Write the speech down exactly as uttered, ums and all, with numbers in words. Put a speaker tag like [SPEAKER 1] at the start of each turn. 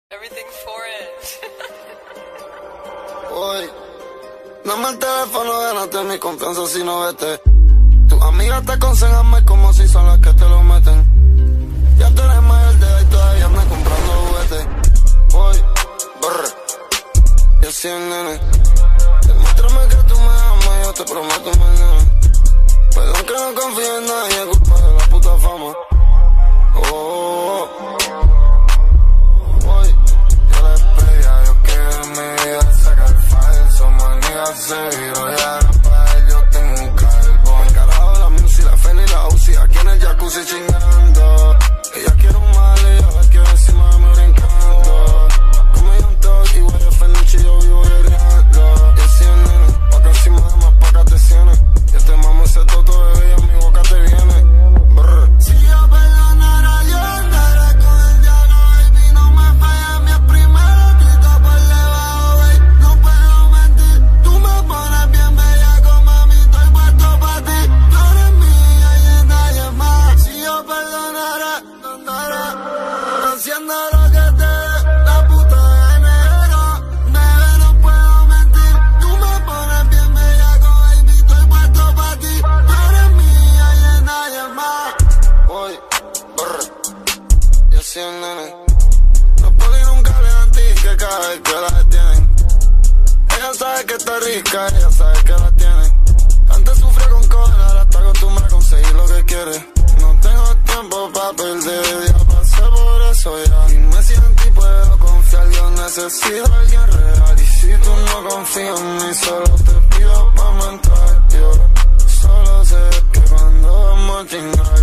[SPEAKER 1] Everything for it.
[SPEAKER 2] Hoy, dame el teléfono, gánate mi confianza si no vete. Tus amigas te aconsejan más como si son las que te lo meten. Ya tú eres mayor de edad y todavía andas comprando juguetes. Hoy, brr, y así es, nene. Demuéstrame que tú me amas y yo te prometo mañana. Perdón que no confío en nadie, culpa de la puta fama. Oh, oh, oh. Seguro ya no pa' él, yo tengo un calvo. El carajo, la music, la Feli y la Uzi, aquí en el jacuzzi chingando. Ella quiere un mal y yo la quiero encima de mí brincando. Como yo un toque y voy a Fernucci, yo vivo guerreando. Y así es, nene, pa' que encima de más pa' que te cienes. Yo te mamo ese toto, bebé, y en mi boca te viene. Brr. Si yo perdonara, yo andaré con el diablo, baby, no me falles, mi primero grito por debajo, baby. No puedo mentir. Pones bien bellaco, mami, estoy puesto pa' ti. Tú eres mía y de nadie más. Si yo perdonara, andara haciendo lo que te dé la puta de negro. Bebé, no puedo mentir. Tú me pones bien bellaco, baby, estoy puesto pa' ti. Tú eres mía y de nadie más. Voy, brr, y así es, nene. Los polis nunca le dan ti que cada vez que la detienen. Ella sabe que está rica, ella sabe que la tiene. Antes sufrió con coger, ahora está acostumbrada a conseguir lo que quiere. No tengo tiempo pa' perder, ya pasé por eso ya. Dime si en ti puedo confiar, yo necesito a alguien real. Y si tú no confías en mí, solo te pido pa' entrar. Yo solo sé que cuando vamos a chingar